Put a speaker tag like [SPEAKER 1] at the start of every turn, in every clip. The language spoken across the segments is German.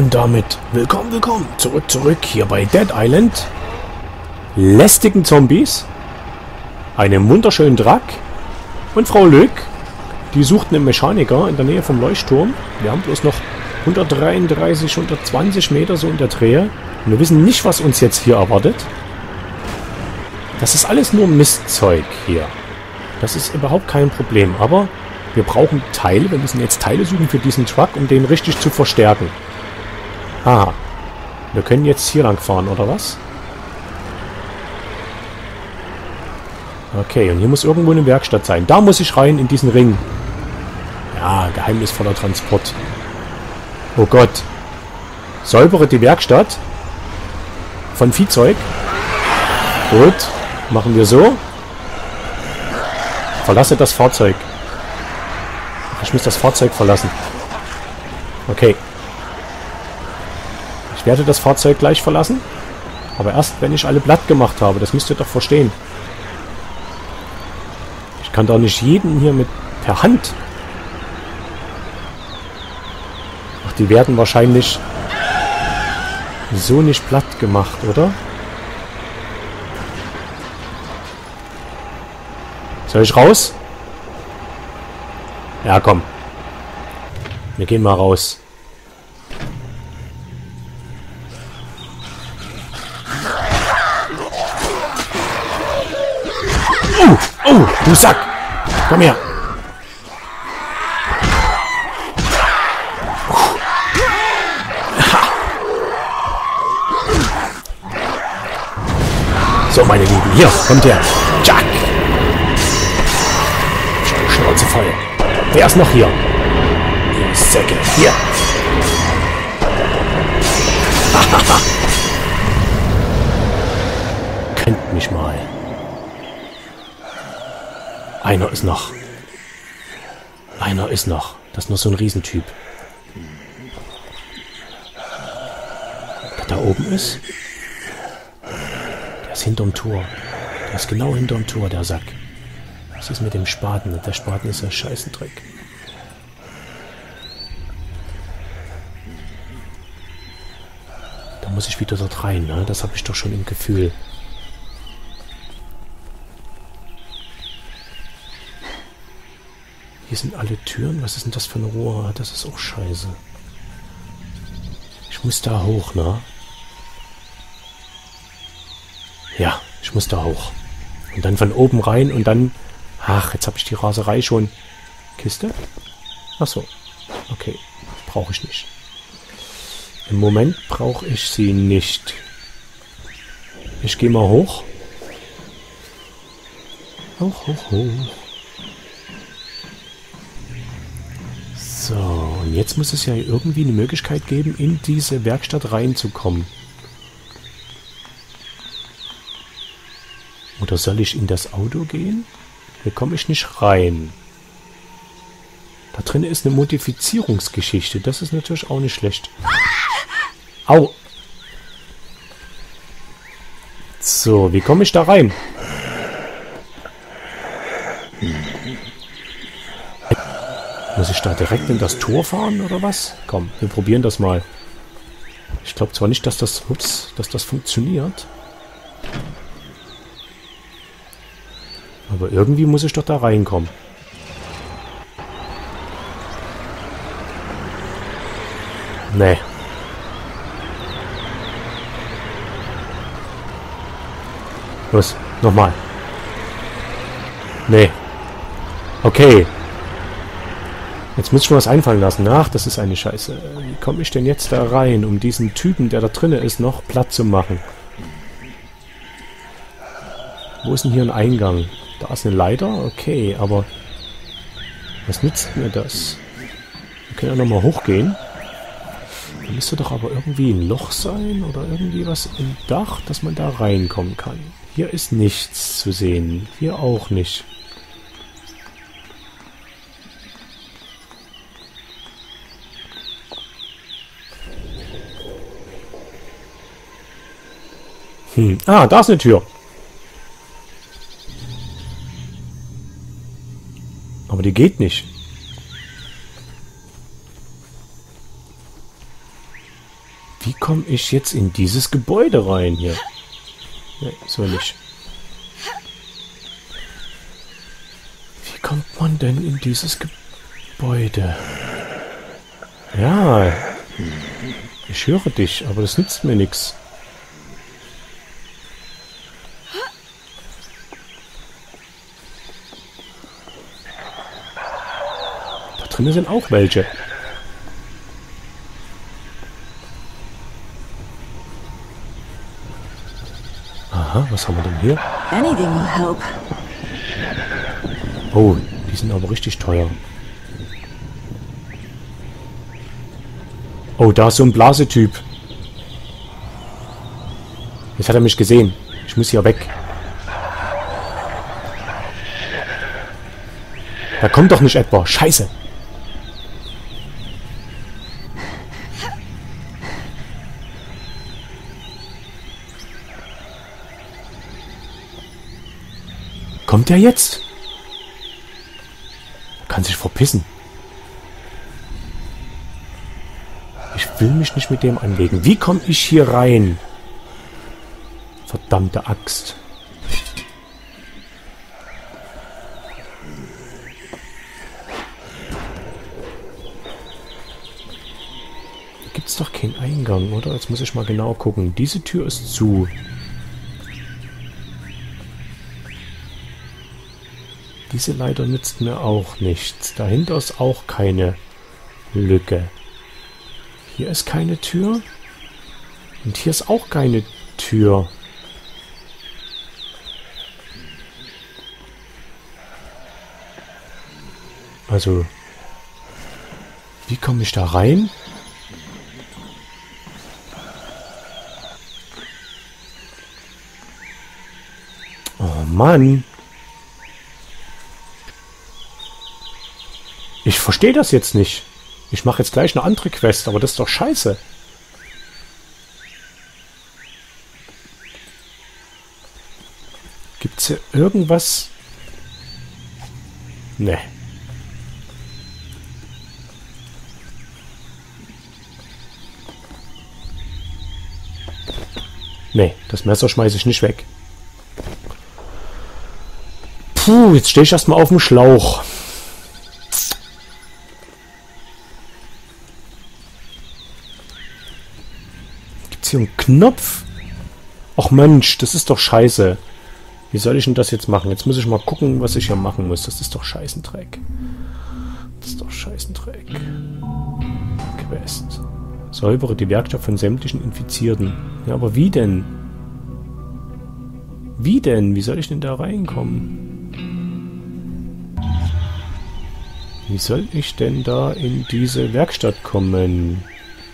[SPEAKER 1] Und damit willkommen, zurück hier bei Dead Island. Lästigen Zombies, einem wunderschönen Truck und Frau Lück, die sucht einen Mechaniker in der Nähe vom Leuchtturm. Wir haben bloß noch 133, 120 Meter so in der Drehe. Und wir wissen nicht, was uns jetzt hier erwartet. Das ist alles nur Mistzeug hier. Das ist überhaupt kein Problem, aber wir brauchen Teile. Wir müssen jetzt Teile suchen für diesen Truck, um den richtig zu verstärken. Aha. Wir können jetzt hier lang fahren, oder was? Okay, und hier muss irgendwo eine Werkstatt sein. Da muss ich rein, in diesen Ring. Ja, geheimnisvoller Transport. Oh Gott. Säubere die Werkstatt von Viehzeug. Gut, machen wir so. Verlasse das Fahrzeug. Ich muss das Fahrzeug verlassen. Okay. Ich werde das Fahrzeug gleich verlassen. Aber erst, wenn ich alle platt gemacht habe. Das müsst ihr doch verstehen. Ich kann doch nicht jeden hier mit per Hand. Ach, die werden wahrscheinlich so nicht platt gemacht, oder? Soll ich raus? Ja, komm. Wir gehen mal raus. Du Sack! Komm her! So, meine Lieben, hier, kommt her! Jack! Schnauze voll! Wer ist noch hier? Ihr Säcke! Hier! Könnt mich mal! Einer ist noch. Einer ist noch. Das ist nur so ein Riesentyp. Der da oben ist? Der ist hinterm Tor. Der ist genau hinterm Tor, der Sack. Was ist mit dem Spaten? Der Spaten ist ja Scheißendreck. Da muss ich wieder dort rein, ne? Das habe ich doch schon im Gefühl. Hier sind alle Türen. Was ist denn das für ein Rohr? Das ist auch scheiße. Ich muss da hoch, ne? Ja, ich muss da hoch. Und dann von oben rein und dann... Ach, jetzt habe ich die Raserei schon. Kiste? Ach so. Okay. Brauche ich nicht. Im Moment brauche ich sie nicht. Ich gehe mal hoch. Hoch. So, und jetzt muss es ja irgendwie eine Möglichkeit geben, in diese Werkstatt reinzukommen. Oder soll ich in das Auto gehen? Hier komme ich nicht rein. Da drin ist eine Modifizierungsgeschichte. Das ist natürlich auch nicht schlecht. Au! So, wie komme ich da rein? Muss ich da direkt in das Tor fahren, oder was? Komm, wir probieren das mal. Ich glaube zwar nicht, dass das funktioniert. Aber irgendwie muss ich doch da reinkommen. Nee. Los, nochmal. Nee. Okay. Jetzt muss ich mir was einfallen lassen. Ach, das ist eine Scheiße. Wie komme ich denn jetzt da rein, um diesen Typen, der da drinnen ist, noch platt zu machen? Wo ist denn hier ein Eingang? Da ist eine Leiter? Okay, aber was nützt mir das? Wir können ja nochmal hochgehen. Da müsste doch aber irgendwie ein Loch sein oder irgendwie was im Dach, dass man da reinkommen kann. Hier ist nichts zu sehen. Hier auch nicht. Ah, da ist eine Tür. Aber die geht nicht. Wie komme ich jetzt in dieses Gebäude rein hier? Nee, so nicht. Wie kommt man denn in dieses Gebäude? Ja, ich höre dich, aber das nützt mir nichts. Da drinnen sind auch welche. Aha, was haben wir denn hier?
[SPEAKER 2] Anything will help.
[SPEAKER 1] Oh, die sind aber richtig teuer. Oh, da ist so ein Blasetyp. Jetzt hat er mich gesehen. Ich muss hier weg. Da kommt doch nicht etwa. Scheiße. Kommt der jetzt? Kann sich verpissen. Ich will mich nicht mit dem anlegen. Wie komme ich hier rein? Verdammte Axt. Hier gibt es doch keinen Eingang, oder? Jetzt muss ich mal genau gucken. Diese Tür ist zu. Diese Leiter nützt mir auch nichts. Dahinter ist auch keine Lücke. Hier ist keine Tür. Und hier ist auch keine Tür. Also, wie komme ich da rein? Oh Mann. Ich verstehe das jetzt nicht. Ich mache jetzt gleich eine andere Quest, aber das ist doch scheiße. Gibt's hier irgendwas? Ne. Ne, das Messer schmeiße ich nicht weg. Puh, jetzt stehe ich erstmal auf dem Schlauch. Hier einen Knopf? Ach Mensch, das ist doch scheiße. Wie soll ich denn das jetzt machen? Jetzt muss ich mal gucken, was ich hier machen muss. Das ist doch Scheißendreck. Das ist doch Scheißendreck. Quest. Säubere die Werkstatt von sämtlichen Infizierten. Ja, aber wie denn? Wie denn? Wie soll ich denn da reinkommen? Wie soll ich denn da in diese Werkstatt kommen?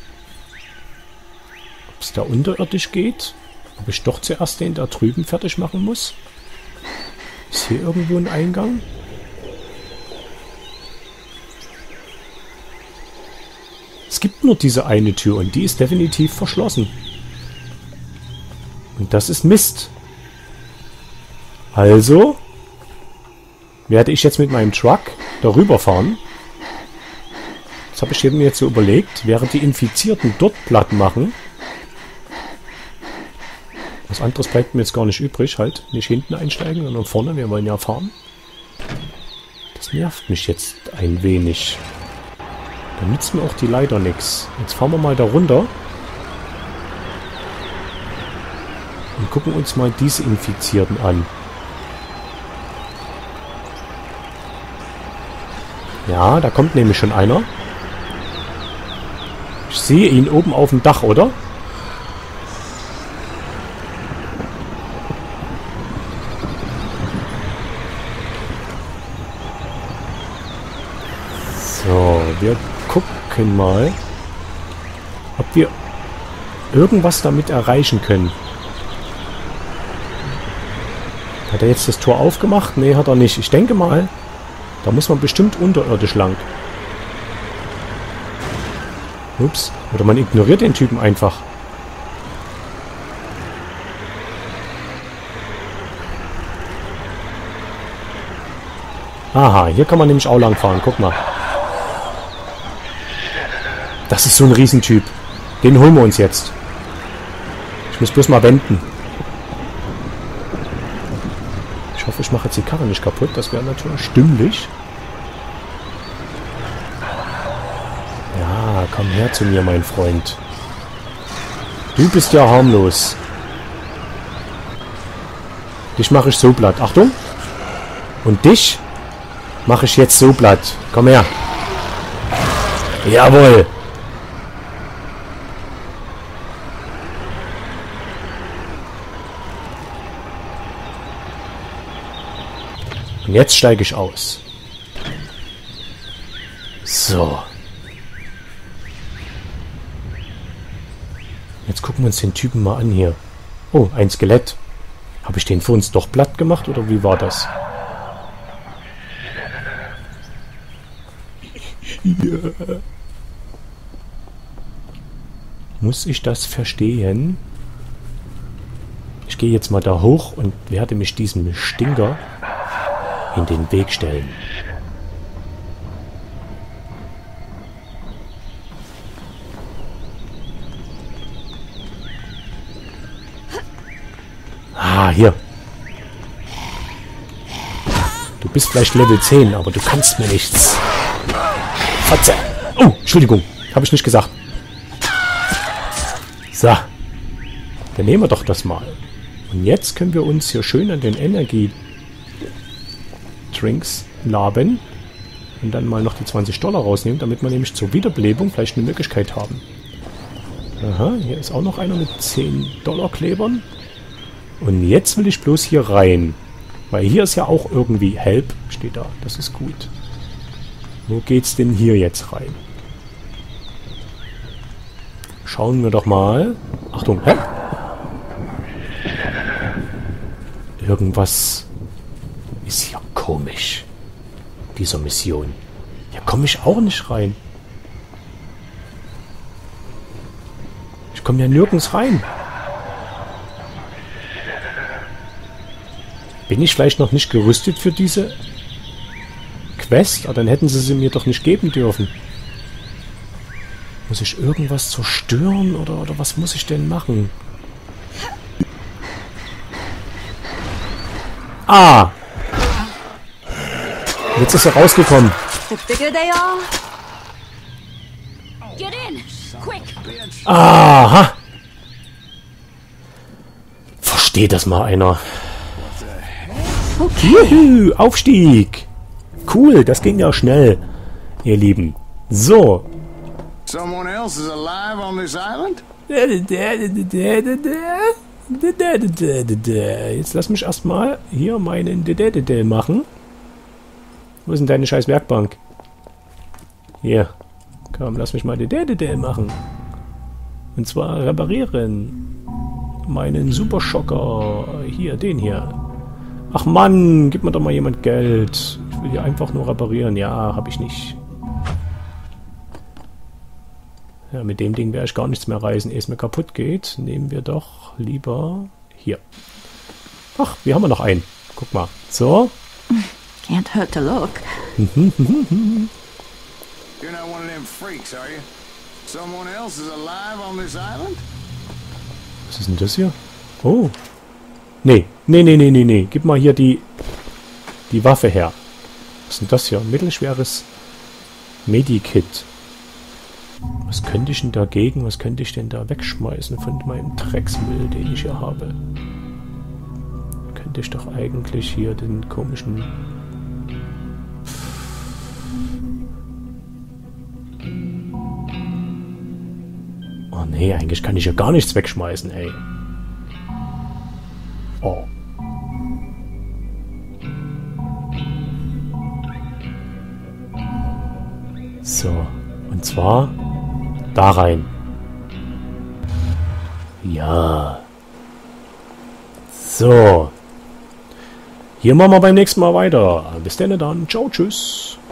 [SPEAKER 1] Ob es da unterirdisch geht? Ob ich doch zuerst den da drüben fertig machen muss? Ist hier irgendwo ein Eingang? Es gibt nur diese eine Tür und die ist definitiv verschlossen. Und das ist Mist. Also werde ich jetzt mit meinem Truck darüber fahren. Das habe ich mir jetzt so überlegt. Während die Infizierten dort platt machen. Was anderes bleibt mir jetzt gar nicht übrig. Halt, nicht hinten einsteigen, sondern vorne. Wir wollen ja fahren. Das nervt mich jetzt ein wenig. Da nützt mir auch die Leiter nichts. Jetzt fahren wir mal da runter. Und gucken uns mal diese Infizierten an. Ja, da kommt nämlich schon einer. Ich sehe ihn oben auf dem Dach, oder? So, wir gucken mal, ob wir irgendwas damit erreichen können. Hat er jetzt das Tor aufgemacht? Nee, hat er nicht. Ich denke mal, da muss man bestimmt unterirdisch lang. Ups. Oder man ignoriert den Typen einfach. Aha, hier kann man nämlich auch lang fahren. Guck mal. Das ist so ein Riesentyp. Den holen wir uns jetzt. Ich muss bloß mal wenden. Ich hoffe, ich mache jetzt die Karre nicht kaputt. Das wäre natürlich stimmlich. Ja, komm her zu mir, mein Freund. Du bist ja harmlos. Dich mache ich so platt. Achtung. Und dich mache ich jetzt so platt. Komm her. Jawohl. Und jetzt steige ich aus. So. Jetzt gucken wir uns den Typen mal an hier. Oh, ein Skelett. Habe ich den für uns doch platt gemacht oder wie war das? Ja. Muss ich das verstehen? Ich gehe jetzt mal da hoch und werde mich diesem Stinker in den Weg stellen. Ah, hier. Du bist vielleicht Level 10, aber du kannst mir nichts. Fotze. Oh, Entschuldigung. Habe ich nicht gesagt. So. Dann nehmen wir doch das mal. Und jetzt können wir uns hier schön an den Energie-Drinks laben. Und dann mal noch die $20 rausnehmen, damit wir nämlich zur Wiederbelebung vielleicht eine Möglichkeit haben. Aha, hier ist auch noch einer mit $10 Klebern. Und jetzt will ich bloß hier rein. Weil hier ist ja auch irgendwie Help, steht da. Das ist gut. Wo geht's denn hier jetzt rein? Schauen wir doch mal. Achtung, hä? Irgendwas ist hier komisch. Dieser Mission. Hier komme ich auch nicht rein. Ich komme ja nirgends rein. Bin ich vielleicht noch nicht gerüstet für diese Quest? Aber dann hätten sie mir doch nicht geben dürfen. Muss ich irgendwas zerstören oder was muss ich denn machen? Ah! Jetzt ist er rausgekommen. Aha! Versteht das mal einer. Juhu, Aufstieg! Cool, das ging ja schnell, ihr Lieben. So.
[SPEAKER 2] Someone else is alive on this island?
[SPEAKER 1] Jetzt lass mich erstmal hier meinen machen. Wo ist denn deine scheiß Werkbank? Hier. Komm, lass mich mal machen. Und zwar reparieren. Meinen Superschocker. Hier, den hier. Ach Mann, gib mir doch mal jemand Geld. Ich will hier einfach nur reparieren. Ja, habe ich nicht. Ja, mit dem Ding werde ich gar nichts mehr reisen, ehe es mir kaputt geht. Nehmen wir doch lieber hier. Ach, wir haben noch einen. Guck mal. So.
[SPEAKER 3] Can't hurt to look.
[SPEAKER 2] You're not one of them freaks, are you? Someone else is alive on this island?
[SPEAKER 1] Was ist denn das hier? Oh. Nee. Gib mal hier die Waffe her. Was ist denn das hier? Mittelschweres Medikit. Was könnte ich denn dagegen? Was könnte ich denn da wegschmeißen von meinem Drecksmüll, den ich hier habe? Könnte ich doch eigentlich hier den komischen... Oh nee, eigentlich kann ich ja gar nichts wegschmeißen, ey. Oh. So, und zwar da rein. Ja. So. Hier machen wir beim nächsten Mal weiter. Bis dann dann. Ciao, tschüss.